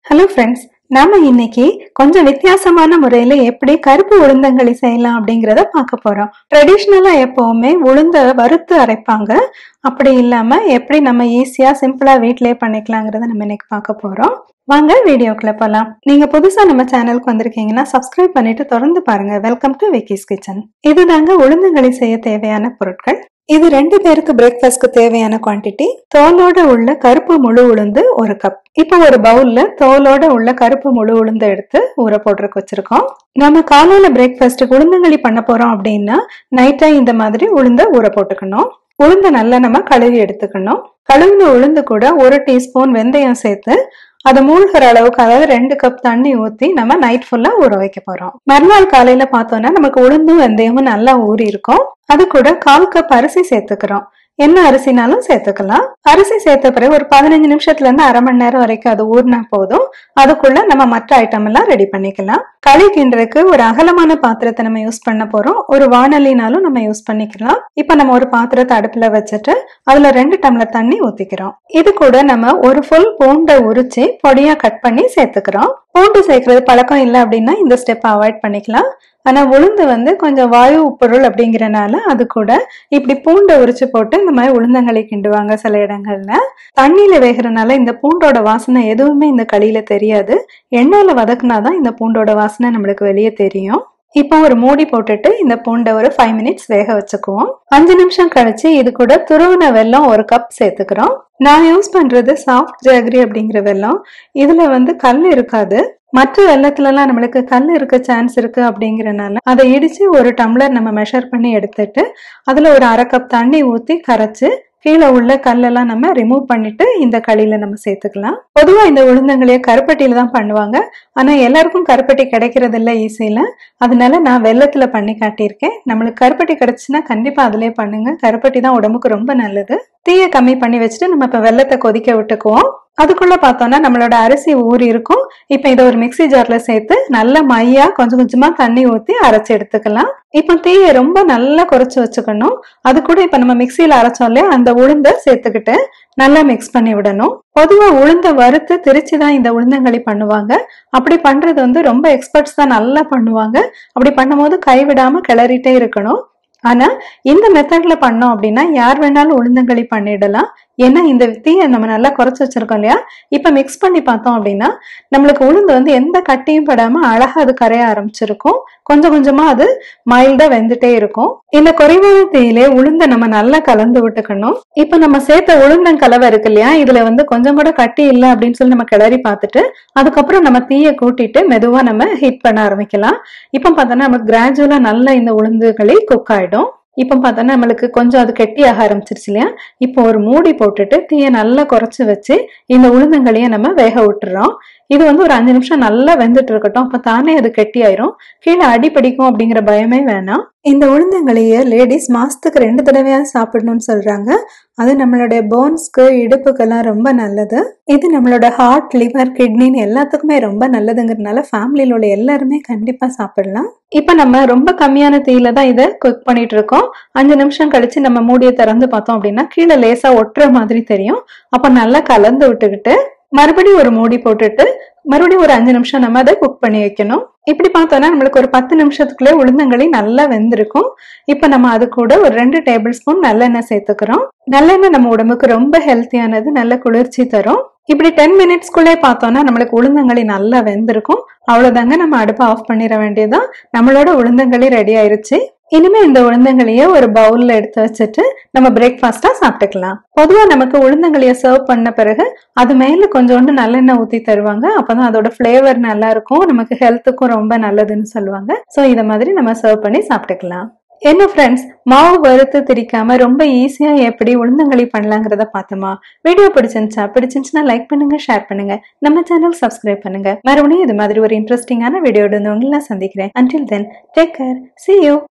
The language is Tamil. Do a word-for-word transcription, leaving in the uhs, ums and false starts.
ஹலோ ஃப்ரெண்ட்ஸ், நாம இன்னைக்கு கொஞ்சம் வித்தியாசமான முறையில எப்படி கருப்பு உளுந்தங்களி செய்யலாம் அப்படிங்கறத பார்க்க போறோம். ட்ரெடிஷ்னலா எப்பவுமே உளுந்த வறுத்து அரைப்பாங்க. அப்படி இல்லாம எப்படி நம்ம ஈஸியா சிம்பிளா வீட்லயே பண்ணிக்கலாங்கிறத நம்ம இன்னைக்கு பார்க்க போறோம். வாங்க வீடியோக்குள்ள போலாம். நீங்க புதுசா நம்ம சேனலுக்கு வந்திருக்கீங்கன்னா சப்ஸ்கிரைப் பண்ணிட்டு தொடர்ந்து பாருங்க. Welcome to Vicky's kitchen. இதுதாங்க உளுந்தங்களி செய்ய தேவையான பொருட்கள். இது ரெண்டு பேருக்கு பிரேக்ஃபாஸ்ட்க்கு தேவையான குவான்டிட்டி. தோலோட உள்ள கருப்பு முழு உளுந்து ஒரு கப். இப்போ ஒரு பவுல்ல தோலோட உள்ள கருப்பு முழு உளுந்து எடுத்து ஊற போட்டுருக்கு வச்சிருக்கோம். நம்ம காலையில பிரேக்ஃபாஸ்ட்டுக்கு உளுந்தங்களி பண்ண போறோம் அப்படின்னா நைட்டா இந்த மாதிரி உளுந்த ஊற போட்டுக்கணும். உளுந்த நல்லா நம்ம கழுவி எடுத்துக்கணும். கழுவின உளுந்து கூட ஒரு டீஸ்பூன் வெந்தயம் சேர்த்து அதை மூழ்கிற அளவுக்கு, அதாவது ரெண்டு கப் தண்ணி ஊத்தி நம்ம நைட் ஃபுல்லா ஊற வைக்க போறோம். மறுநாள் காலையில பார்த்தோம்னா நமக்கு உளுந்தும் வெந்தயமும் நல்லா ஊறி இருக்கும். அது கூட கால் கப் அரிசி சேர்த்துக்கிறோம். என்ன அரிசினாலும் சேர்த்துக்கலாம். அரிசி சேர்த்த பிறகு ஒரு பதினஞ்சு நிமிஷத்துல இருந்து அரை மணி நேரம் வரைக்கும் அது ஊறினா போதும். அதுக்குள்ள நம்ம மற்ற ஐட்டம் எல்லாம் ரெடி பண்ணிக்கலாம். களி கிண்டுறதுக்கு ஒரு அகலமான பாத்திரத்தை நம்ம யூஸ் பண்ண போறோம். ஒரு வானலினாலும் நம்ம யூஸ் பண்ணிக்கலாம். இப்ப நம்ம ஒரு பாத்திரத்தை அடுப்புல வச்சுட்டு அதுல ரெண்டு டம்ளர் தண்ணி ஊத்திக்கிறோம். இது கூட நம்ம ஒரு ஃபுல் பூண்டை உரிச்சு பொடியா கட் பண்ணி சேர்த்துக்கிறோம். பூண்டு சேர்க்கறது பழக்கம் இல்லை அப்படின்னா இந்த ஸ்டெப் அவாய்ட் பண்ணிக்கலாம். ஆனா உளுந்து வந்து கொஞ்சம் வாயு பொருள் அப்படிங்கறனால அது கூட இப்படி பூண்டை உரிச்சு போட்டு இந்த மாதிரி உளுந்தங்களி கிண்டுவாங்க சில இடங்கள்ல. தண்ணியில வேகிறனால இந்த பூண்டோட வாசனை எதுவுமே இந்த களியில தெரியாது. எண்ணெயில வதக்குனாதான் இந்த பூண்டோட வாசனை நம்மளுக்கு வெளியே தெரியும். இப்போ ஒரு மூடி போட்டுட்டு இந்த பூண்டை ஒரு ஃபைவ் மினிட்ஸ் வேக வச்சுக்குவோம். அஞ்சு நிமிஷம் கழிச்சு இது கூட துருவின வெல்லம் ஒரு கப் சேர்த்துக்கிறோம். நான் யூஸ் பண்றது சாஃப்ட் ஜாகரி அப்படிங்கிற வெல்லம். இதுல வந்து கல் இருக்காது. மற்ற வெள்ளத்துல எல்லாம் நம்மளுக்கு கல் இருக்க சான்ஸ் இருக்கு அப்படிங்கறனால அதை இடிச்சு ஒரு டம்ளர் நம்ம மெஷர் பண்ணி எடுத்துட்டு அதுல ஒரு அரை கப் தண்ணி ஊத்தி கரைச்சு கீழே உள்ள கல்லெல்லாம் நம்ம ரிமூவ் பண்ணிட்டு இந்த களியில நம்ம சேர்த்துக்கலாம். பொதுவா இந்த உளுந்தங்களிய கருப்பட்டியில தான் பண்ணுவாங்க. ஆனா எல்லாருக்கும் கருப்பட்டி கிடைக்கிறது இல்ல ஈஸியில. அதனால நான் வெள்ளத்துல பண்ணி காட்டியிருக்கேன். நம்மளுக்கு கருப்பட்டி கிடைச்சுன்னா கண்டிப்பா அதுலயே பண்ணுங்க. கருப்பட்டி தான் உடம்புக்கு ரொம்ப நல்லது. தீயை கம்மி பண்ணி வச்சுட்டு நம்ம இப்ப வெள்ளத்தை கொதிக்க விட்டுக்குவோம். அதுக்குள்ள பார்த்தோம்னா நம்மளோட அரிசி ஊறி இருக்கும். இப்ப இதை ஒரு மிக்சி ஜார்ல சேர்த்து நல்ல மையா கொஞ்சம் கொஞ்சமா தண்ணி ஊத்தி அரைச்சு எடுத்துக்கலாம். இப்ப தீயை ரொம்ப நல்லா குறைச்சு வச்சுக்கணும். அது கூட இப்ப நம்ம மிக்சியில அரைச்சோம் இல்லையா, அந்த உளுந்த சேர்த்துக்கிட்டு நல்லா மிக்ஸ் பண்ணி விடணும். பொதுவா உளுந்த வறுத்து திரிச்சுதான் இந்த உளுந்தங்களி பண்ணுவாங்க. அப்படி பண்றது வந்து ரொம்ப எக்ஸ்பர்ட்ஸ் தான் நல்லா பண்ணுவாங்க. அப்படி பண்ணும் போது கைவிடாம கிளறிட்டே இருக்கணும். ஆனா இந்த மெத்தட்ல பண்ணோம் அப்படின்னா யார் வேணாலும் உளுந்தங்களி பண்ணிடலாம். ஏன்னா இந்த தீயை நம்ம நல்லா குறைச்சு வச்சிருக்கோம் இல்லையா. இப்ப மிக்ஸ் பண்ணி பார்த்தோம் அப்படின்னா நம்மளுக்கு உளுந்து வந்து எந்த கட்டியும் படாம அழகா அது கரைய ஆரம்பிச்சிருக்கும். கொஞ்சம் கொஞ்சமா அது மைல்டா வெந்துட்டே இருக்கும். இந்த குறைவான தீயிலே உளுந்த நம்ம நல்லா கலந்து விட்டுக்கணும். இப்ப நம்ம சேர்த்த உளுந்தங்கலவை இருக்கு இல்லையா, இதுல வந்து கொஞ்சம் கூட கட்டி இல்லை அப்படின்னு சொல்லி நம்ம கிளறி பார்த்துட்டு அதுக்கப்புறம் நம்ம தீயை கூட்டிட்டு மெதுவா நம்ம ஹீட் பண்ண ஆரம்பிக்கலாம். இப்ப பார்த்தோம்னா நமக்கு கிராஜுவலா நல்லா இந்த உளுந்துகளி குக் ஆயிடும். இப்ப பார்த்தோன்னா நம்மளுக்கு கொஞ்சம் அது கெட்டியாக ஆரம்பிச்சிருச்சு இல்லையா. இப்போ ஒரு மூடி போட்டுட்டு தீயை நல்லா குறைச்சு வச்சு இந்த உளுந்தங்களிய நம்ம வேக விட்டுறோம். இது வந்து ஒரு அஞ்சு நிமிஷம் நல்லா வெந்துட்டு இருக்கட்டும். அப்ப தானே அது கெட்டி ஆயிரும். கீழே அடி பிடிக்கும் அப்படிங்கிற பயமே வேணாம். இந்த உளுந்தங்களிய லேடிஸ் மாசத்துக்கு ரெண்டு தடவையா சாப்பிடணும்னு சொல்றாங்க. அது நம்மளுடைய போன்ஸ்க்கு இடுப்புக்கெல்லாம் ரொம்ப நல்லது. இது நம்மளோட ஹார்ட், லிவர், கிட்னின்னு எல்லாத்துக்குமே ரொம்ப நல்லதுங்கிறதுனால ஃபேமிலியில உள்ள எல்லாருமே கண்டிப்பா சாப்பிடலாம். இப்ப நம்ம ரொம்ப கம்மியான தீயில தான் இதை குக் பண்ணிட்டு இருக்கோம். அஞ்சு நிமிஷம் கழிச்சு நம்ம மூடியை திறந்து பார்த்தோம் அப்படின்னா கீழே லேசா ஒட்டுற மாதிரி தெரியும். அப்ப நல்லா கலந்து விட்டுக்கிட்டு மறுபடியும் ஒரு மூடி போட்டுட்டு மறுபடியும் ஒரு அஞ்சு நிமிஷம் நம்ம அதை குக் பண்ணி வைக்கணும். இப்படி பார்த்தோம்னா நம்மளுக்கு ஒரு பத்து நிமிஷத்துக்குள்ளே உளுந்தங்களி நல்லா வெந்திருக்கும். இப்ப நம்ம அது கூட ஒரு ரெண்டு டேபிள் ஸ்பூன் நல்லெண்ணெய் சேர்த்துக்கிறோம். நல்லெண்ணெய் நம்ம உடம்புக்கு ரொம்ப ஹெல்த்தியானது, நல்ல குளிர்ச்சி தரும். இப்படி டென் மினிட்ஸ்குள்ளே பார்த்தோம்னா நம்மளுக்கு உளுந்தங்களி நல்லா வெந்திருக்கும். அவ்வளவுதாங்க, நம்ம அடுப்பை ஆஃப் பண்ணிட வேண்டியதுதான். நம்மளோட உளுந்தங்களி ரெடி ஆயிருச்சு. இனிமே இந்த உளுந்தங்களிய ஒரு பவுல்ல எடுத்து வச்சுட்டு நம்ம பிரேக்ஃபாஸ்டா சாப்பிட்டுக்கலாம். பொதுவா நமக்கு உளுந்தங்களிய சர்வ் பண்ண பிறகு அது மேல கொஞ்சோண்டு நல்லெண்ணெய் ஊத்தி தருவாங்க. அப்பதான் அதோட பிளேவர் நல்லா இருக்கும். நமக்கு ஹெல்த்துக்கும் ரொம்ப நல்லதுன்னு சொல்லுவாங்க. சோ இத மாதிரி நம்ம சர்வ் பண்ணி சாப்பிட்டுக்கலாம். என்ன ஃப்ரெண்ட்ஸ், மாவு வறுத்து திரிக்காம ரொம்ப ஈஸியா எப்படி உளுந்தங்களி பண்ணலாங்கிறத பார்த்தோமா? வீடியோ பிடிச்சிருந்துச்சா? பிடிச்சிருந்துச்சுன்னா லைக் பண்ணுங்க, ஷேர் பண்ணுங்க, நம்ம சேனல் சப்ஸ்கிரைப் பண்ணுங்க. மறுபடியும் இது மாதிரி ஒரு இன்ட்ரெஸ்டிங்கான வீடியோட உங்களை நான் சந்திக்கிறேன். Until then, take care. See you.